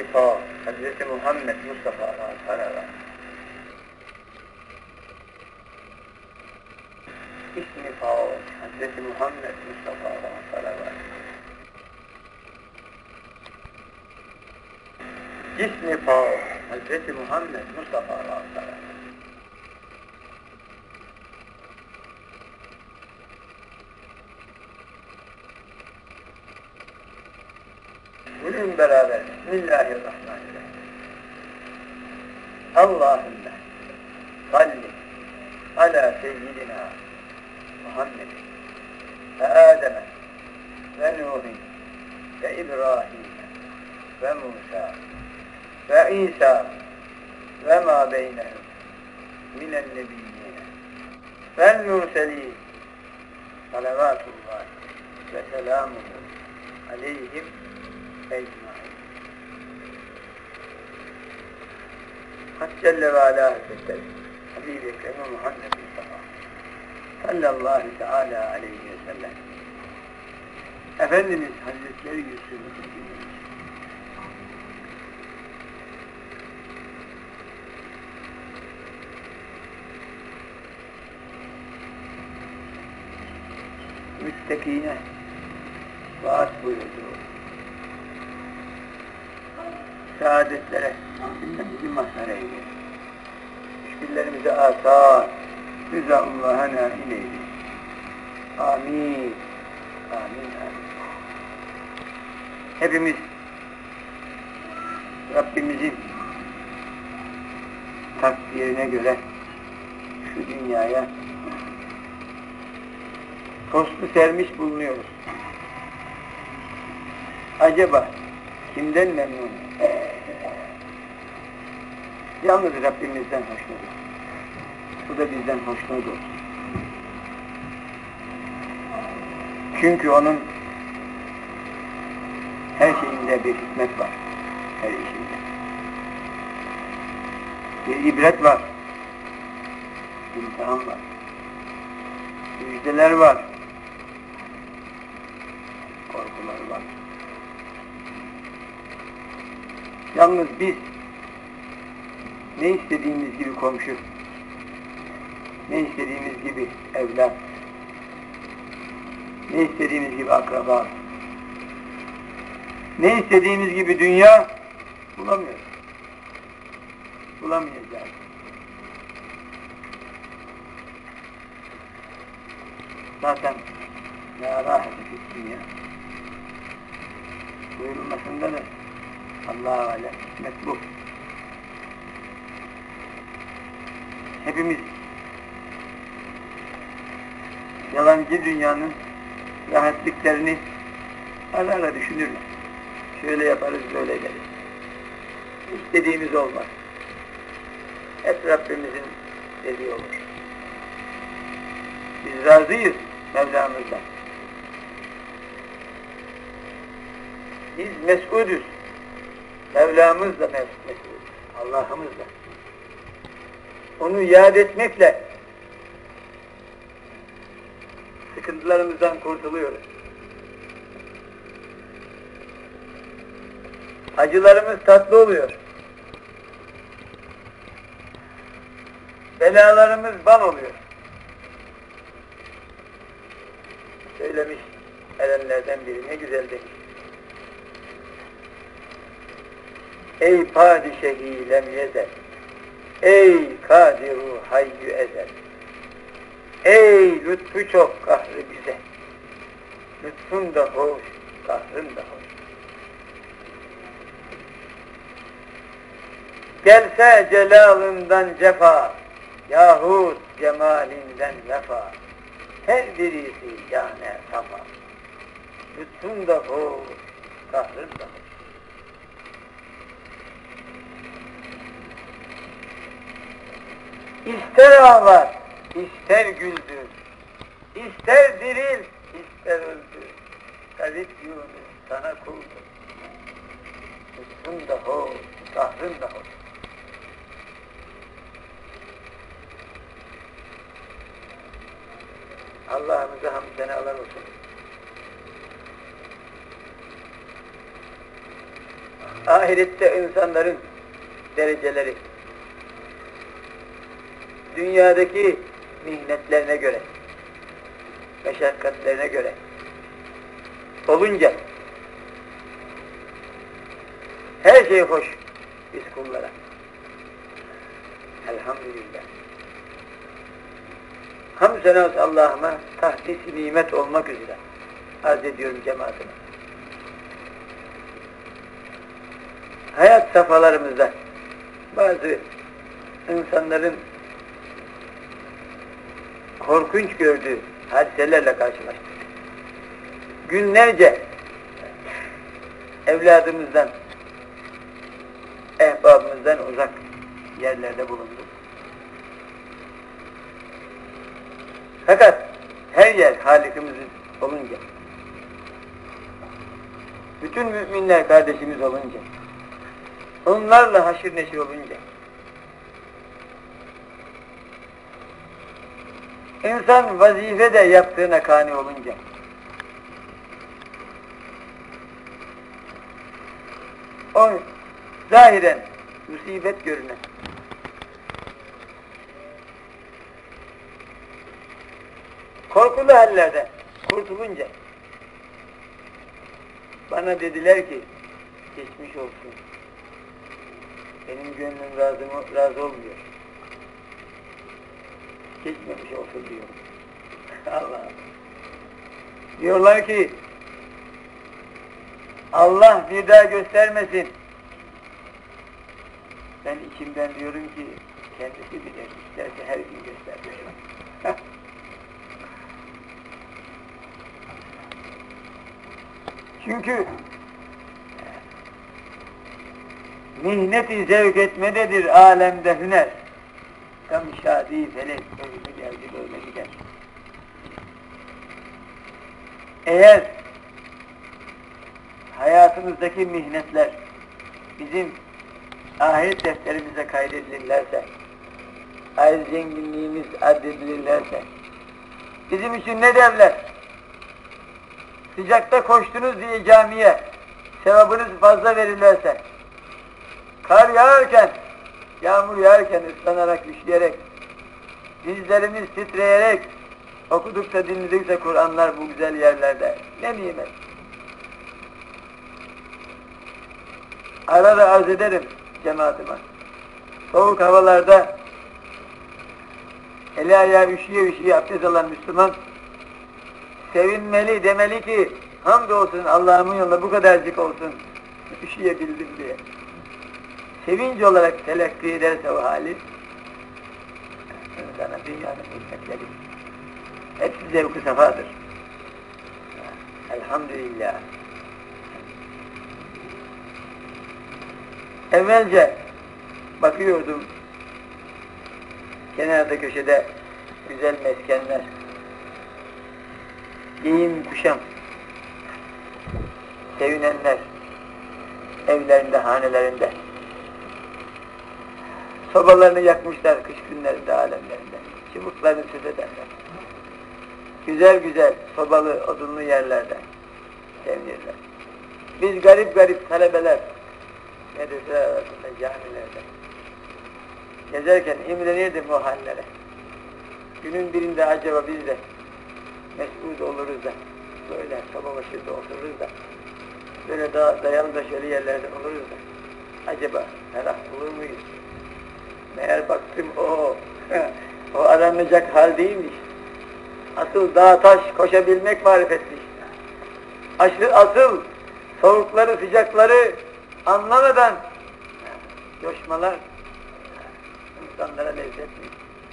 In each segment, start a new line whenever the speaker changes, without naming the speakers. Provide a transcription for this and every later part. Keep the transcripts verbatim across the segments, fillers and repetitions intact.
Pak Hazreti Muhammed Mustafa Aleyhisselam. İsmi Pak Hazreti Muhammed Mustafa Aleyhisselam. İsmi Pak Hazreti Muhammed Mustafa Aleyhisselam. Bugün beraber Bismillahirrahmanirrahim. Allahümme salli ala seyyidina Muhammed ve Adem'e ve Nuh'in ve İbrahim'e ve Musa ve İsa ve ma beynehum minen nebiyyine vel murselin salavatullah ve selamuhu aleyhim ecmaîn. Hak Celle ve Ala Hazretleri Habib-i Ekrem Muhammed Mustafa sallallahu teala aleyhi ve sellem Efendimiz Hazretleri Yusuf'u müttekine vaat buyurdu. Saadetlere bizi mazhar eyle. Müşkillerimizi asa, rızaullah'a nail eyle. Amin. Amin. Amin. Hepimiz Rabbimizin takdirine göre şu dünyaya postu sermiş bulunuyoruz. Acaba kimden memnun? Yalnız Rabbimizden hoşnut. Bu da bizden hoşnut olsun. Çünkü onun her şeyinde bir hikmet var. Her işinde. Bir ibret var. Bir imtihan var. Müjdeler var. Korkular var. Yalnız biz ne istediğimiz gibi komşu, ne istediğimiz gibi evlat, ne istediğimiz gibi akraba, ne istediğimiz gibi dünya bulamıyoruz. Bulamayacağız. Zaten la rahete fid dünya buyurulmasında da Allah-u alem hikmet bu. Hepimiz yalancı dünyanın rahatlıklarını ara ara düşünürüz. Şöyle yaparız, böyle ederiz. İstediğimiz olmaz. Hep Rabbimizin dediği olur. Biz razıyız Mevlamızdan. Biz mes'uduz. Mevlamızla mes'uduz. Allah'ımızla. Onu yad etmekle sıkıntılarımızdan kurtuluyoruz. Acılarımız tatlı oluyor. Belalarımız bal oluyor. Söylemiş erenlerden biri, ne güzel demiş. Ey padişehi lem yezel, ey kadiru hayyü ezel, ey lütfu çok kahrı güzel, lütfun da hoş, kahrın da hoş. Gelse celalından cefa, yahut cemalinden vefa, her birisi yani safa, lütfun da hoş, kahrın da hoş. İster ağlar, ister güldür, ister diril, ister öldür. Garip Yunus sana kuldur. Lütfun da hoş, kahrın da hoş. Allah'ımıza hamd senalar olsun. ahirette insanların dereceleri dünyadaki mihnetlerine göre, meşakkatlerine göre olunca her şey hoş biz kullara. Elhamdülillah. Hamd senat Allah'ıma tahsis-i nimet olmak üzere arz ediyorum cemaatime. Hayat safhalarımızda bazı insanların korkunç gördüğü hadiselerle karşılaştık. Günlerce evladımızdan, ehbabımızdan uzak yerlerde bulunduk. Fakat her yer Halik'imizin olunca, bütün müminler kardeşimiz olunca, onlarla haşır neşir olunca, insan vazife de yaptığına kani olunca, o zahiren musibet görünen, korkulu hallerden kurtulunca bana dediler ki geçmiş olsun. Benim gönlüm razı, razı olmuyor. Geçmemiş olsun diyor. Allah. Diyorlar ki Allah bir daha göstermesin. Ben içimden diyorum ki kendisi bilir. İsterse her gün gösterir. Çünkü mihnet-i zevk etmededir alemde hüner. Tam şadi felek böyle geldi böyle gider. Eğer hayatımızdaki mihnetler bizim ahiret defterimize kaydedilirlerse, ahiret zenginliğimiz addedilirlerse, bizim için ne derler? Sıcakta koştunuz diye camiye sevabınız fazla verirlerse, kar yağarken, yağmur yağarken ıslanarak, üşüyerek, dizlerimiz titreyerek okudukça dinledikçe Kur'anlar bu güzel yerlerde ne nimet. Ara ara arz ederim cemaatime. Soğuk havalarda eli ayağı üşüye üşüye abdest alan Müslüman sevinmeli, demeli ki hamdolsun Allah'ımın yolunda bu kadarcık olsun üşüyebildim diye. Sevinç olarak telakki ederse o hali insana dünyanın nimetleri hepsi zevk-ı sefadır. Elhamdülillah. Evvelce bakıyordum kenarda köşede güzel meskenler, giyim kuşam, sevinenler evlerinde, hanelerinde sobalarını yakmışlar kış günlerinde, alemlerinde. Çubuklarını söz ederler. Güzel güzel sobalı, odunlu yerlerde sevinirler. Biz garip garip talebeler medreseler arasında, camilerde gezerken imrenirdim o hallere. Günün birinde acaba biz de mes'ud oluruz da böyle soba başında otururuz da böyle da, dayalı da şöyle yerlerde oluruz da acaba ferah olur muyuz? Meğer baktım o o aranacak hal değilmiş. Asıl dağ taş koşabilmek marifetmiş. Asıl, asıl soğukları sıcakları anlamadan coşmalar insanlara lezzetli.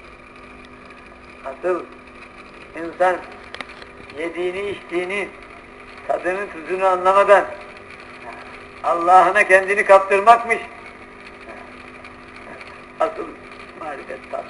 Asıl insan yediğini içtiğini tadını tuzunu anlamadan Allah'ına kendini kaptırmakmış. Asıl marifet tat.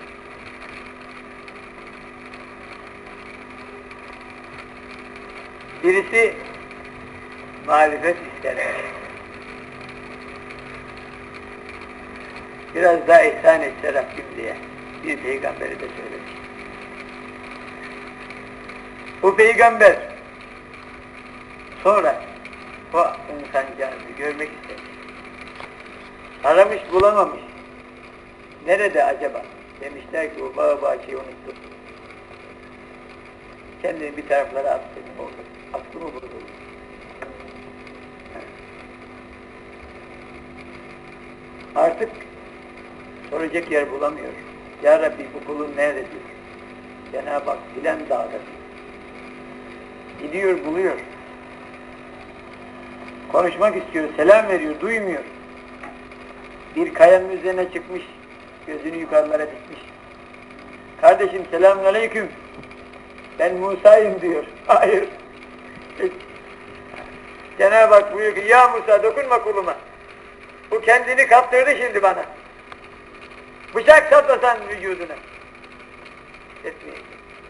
Birisi marifet ister. Biraz daha ihsan etse Rabbim diye bir peygamberi de söylemiş. Bu peygamber sonra o insancağızı görmek istemiş. Aramış bulamamış. Nerede acaba? Demişler ki o bağı bahçeyi unuttum. Kendini bir taraflara attı. Oldu. Aklı mı bozuldu? Artık soracak yer bulamıyor. Ya Rabbi bu kulun nerede diyor. Cenab-ı Hak filan dağda diyor. Gidiyor buluyor. Konuşmak istiyor, selam veriyor, duymuyor. Bir kayanın üzerine çıkmış, gözünü yukarılara dikmiş. Kardeşim selamünaleyküm. Ben Musa'yım diyor. Hayır. Cenab-ı Hak buyuruyor ki ya Musa dokunma kuluma. Bu kendini kaptırdı şimdi bana. Bıçak saplasan vücuduna. Etmeyin.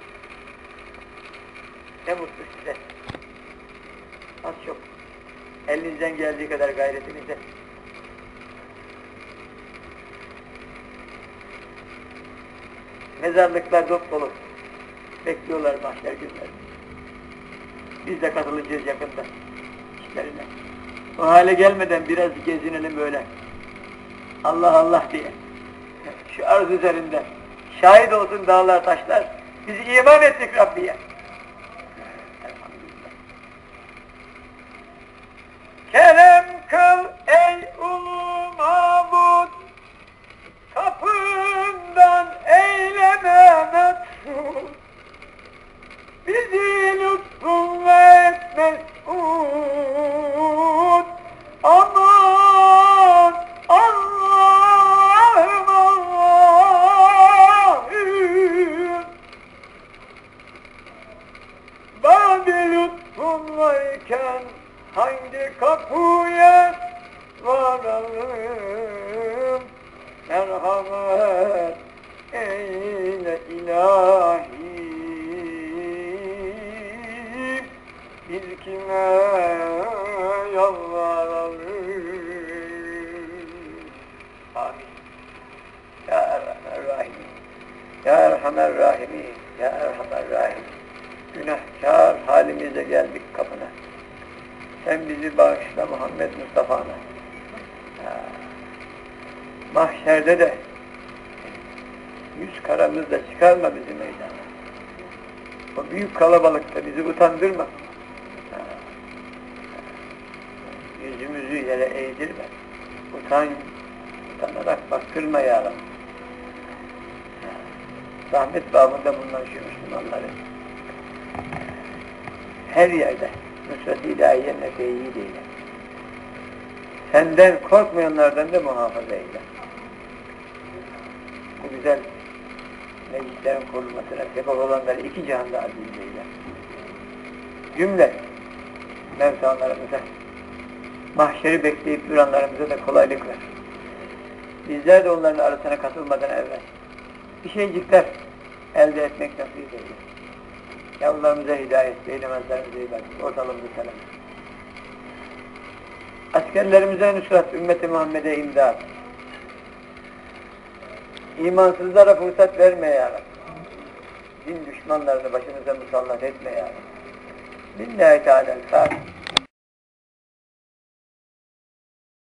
Ne mutlu size. Az çok. Elinizden geldiği kadar gayretinizle. Mezarlıklar dop dolu. Bekliyorlar mahşer günleri. Biz de katılacağız yakında işlerine. O hale gelmeden biraz gezinelim böyle. Allah Allah diye. Şu arz üzerinde. Şahit olsun dağlar taşlar. Biz iman ettik Rabbiye. Kerem kıl ey ulu mabud, kapından eyleme metrud, bizi lütfun ve mes'ud, aman Allah'ım Allah'ım, bana lütfun varken hangi kapıya varalım, merhamet eyle ilahi, biz kime yalvaralım. Amin. Ya Erhamer Rahim, Ya Erhamer Rahim, Ya Erhamer Rahim. Günahkar halimizle geldik kapına. Sen bizi bağışla Muhammed Mustafa'na. Mahşerde de yüz karamızla çıkarma bizi meydana. O büyük kalabalıkta bizi utandırma. Yüzümüzü yere eğdirme. Utan, utanarak baktırma ya Rabbi. Rahmet babında bulunan şu Müslümanları her yerde nusret-i ilahiye nefeyi değil. Senden korkmayanlardan da muhafaza eyle. Bu güzel meclislerin kurulmasına sebep olanları iki cihanda aziz eyle. Cümle mevtanlarımıza, mahşeri bekleyip duranlarımıza da kolaylık ver. Bizler de onların arasına katılmadan evvel bir şeycikler elde etmek nasip eyle. Yavrularımıza hidayet, eylemezlerimize hidayet, ortalığımıza selam. Askerlerimize nusrat, ümmeti Muhammed'e imdad. İmansızlara fırsat verme ya Rabbi. Din düşmanlarını başımıza musallat etme ya Rabbi. Billahi Teala.